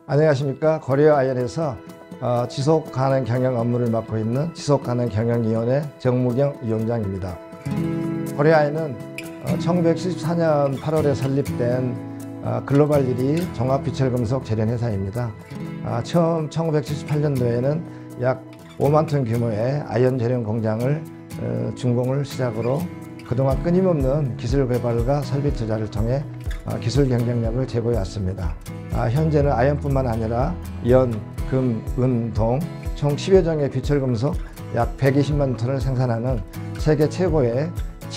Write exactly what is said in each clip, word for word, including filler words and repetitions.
안녕하십니까. 고려아연에서 어, 지속가능 경영 업무를 맡고 있는 지속가능경영위원회 정무경 위원장입니다. 고려아연은 어, 천구백칠십사 년 팔월에 설립된 어, 글로벌 일 위 종합비철금속 제련회사입니다. 어, 처음 천구백칠십팔 년도에는 약 오만 톤 규모의 아연 제련 공장을 어, 준공을 시작으로 그동안 끊임없는 기술 개발과 설비 투자를 통해 어, 기술 경쟁력을 제고해 왔습니다. 아, 현재는 아연뿐만 아니라 연, 금, 은, 동 총 십여 종의 비철금속 약 백이십만 톤을 생산하는 세계 최고의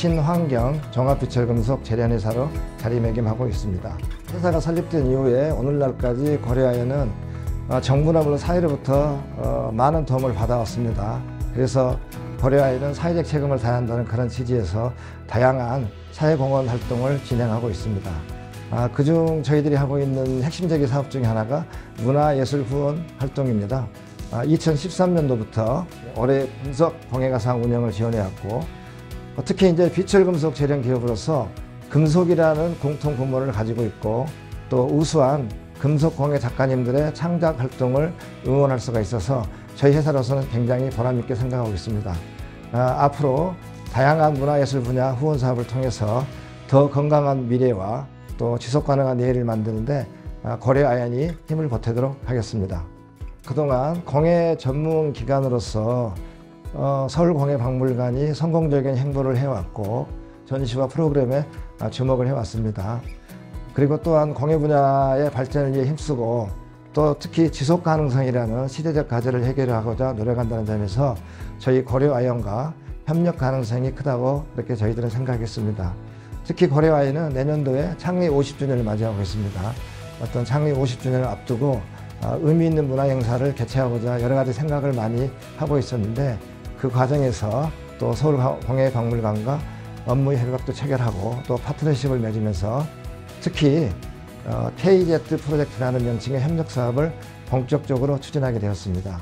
친환경 종합비철금속 제련회사로 자리매김하고 있습니다. 회사가 설립된 이후에 오늘날까지 고려아연은 어, 정부나 물론 사회로부터 어, 많은 도움을 받아왔습니다. 그래서 고려아연은 사회적 책임을 다해야 한다는 그런 취지에서 다양한 사회공헌 활동을 진행하고 있습니다. 아, 그중 저희들이 하고 있는 핵심적인 사업 중에 하나가 문화예술 후원 활동입니다. 아, 이천십삼 년도부터 올해 금속 공예가상 운영을 지원해왔고, 특히 이제 비철금속 제련 기업으로서 금속이라는 공통 분모를 가지고 있고, 또 우수한 금속 공예 작가님들의 창작 활동을 응원할 수가 있어서 저희 회사로서는 굉장히 보람있게 생각하고 있습니다. 아, 앞으로 다양한 문화예술 분야 후원 사업을 통해서 더 건강한 미래와 또 지속가능한 내일을 만드는데 고려아연이 힘을 보태도록 하겠습니다. 그동안 공예 전문 기관으로서 어, 서울공예박물관이 성공적인 행보를 해왔고 전시와 프로그램에 주목을 해왔습니다. 그리고 또한 공예 분야의 발전을 위해 힘쓰고 또 특히 지속가능성이라는 시대적 과제를 해결하고자 노력한다는 점에서 저희 고려아연과 협력 가능성이 크다고 그렇게 저희들은 생각했습니다. 특히 고려아연은 내년도에 창립 오십 주년을 맞이하고 있습니다. 어떤 창립 오십 주년을 앞두고 의미 있는 문화 행사를 개최하고자 여러 가지 생각을 많이 하고 있었는데, 그 과정에서 또 서울공예박물관과 업무 협약도 체결하고 또 파트너십을 맺으면서 특히 케이제트 프로젝트라는 명칭의 협력 사업을 본격적으로 추진하게 되었습니다.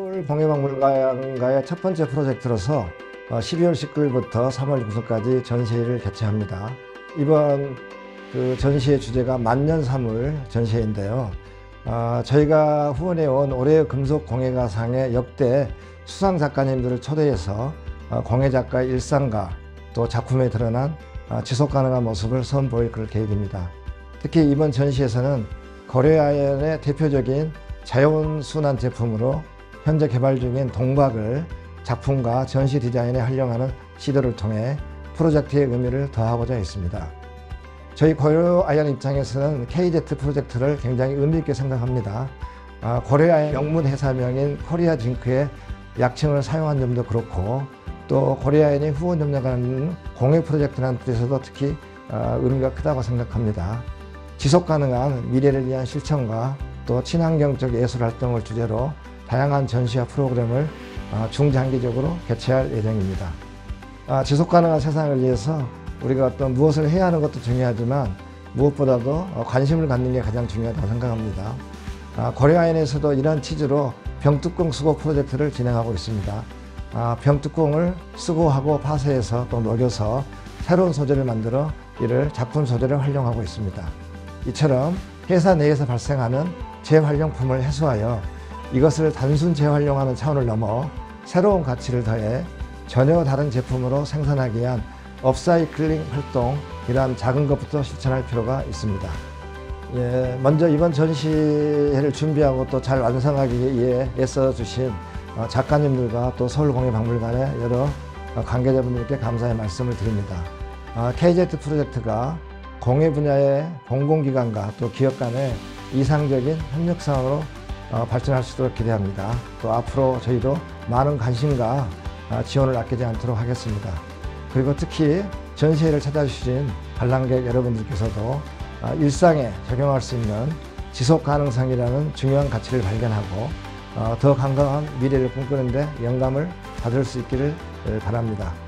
서울공예박물관과의 첫 번째 프로젝트로서 십이월 십구일부터 삼월 구일까지 전시회를 개최합니다. 이번 그 전시회 주제가 만년사물 전시회인데요. 어, 저희가 후원해온 올해의 금속공예가상의 역대 수상 작가님들을 초대해서 어, 공예작가의 일상과 또 작품에 드러난 어, 지속가능한 모습을 선보일 그럴 계획입니다. 특히 이번 전시에서는 고려아연의 대표적인 자연순환 제품으로 현재 개발 중인 동박을 작품과 전시 디자인에 활용하는 시도를 통해 프로젝트의 의미를 더하고자 했습니다. 저희 고려아연 입장에서는 케이제트 프로젝트를 굉장히 의미 있게 생각합니다. 아, 고려아연 명문 회사명인 코리아징크의 약칭을 미사용한 점도 그렇고, 또 고려아연이 후원 협력하는 공예 프로젝트라는 뜻에서도 특히 아, 의미가 크다고 생각합니다. 지속가능한 미래를 위한 실천과 또 친환경적 예술 활동을 주제로 다양한 전시와 프로그램을 어, 중장기적으로 개최할 예정입니다. 아, 지속가능한 세상을 위해서 우리가 어떤 무엇을 해야 하는 것도 중요하지만 무엇보다도 어, 관심을 갖는 게 가장 중요하다고 생각합니다. 아, 고려아연에서도 이런 취지로 병뚜껑 수거 프로젝트를 진행하고 있습니다. 아, 병뚜껑을 수거하고 파쇄해서 또 녹여서 새로운 소재를 만들어 이를 작품 소재로 활용하고 있습니다. 이처럼 회사 내에서 발생하는 재활용품을 해소하여 이것을 단순 재활용하는 차원을 넘어 새로운 가치를 더해 전혀 다른 제품으로 생산하기 위한 업사이클링 활동, 이러한 작은 것부터 실천할 필요가 있습니다. 예, 먼저 이번 전시회를 준비하고 또 잘 완성하기 위해 애써주신 작가님들과 또 서울공예박물관의 여러 관계자분들께 감사의 말씀을 드립니다. 케이제트 프로젝트가 공예 분야의 공공기관과 또 기업 간의 이상적인 협력상으로 어, 발전할 수 있도록 기대합니다. 또 앞으로 저희도 많은 관심과 어, 지원을 아끼지 않도록 하겠습니다. 그리고 특히 전시회를 찾아주신 관람객 여러분들께서도 어, 일상에 적용할 수 있는 지속가능성이라는 중요한 가치를 발견하고 어, 더 건강한 미래를 꿈꾸는 데 영감을 받을 수 있기를 바랍니다.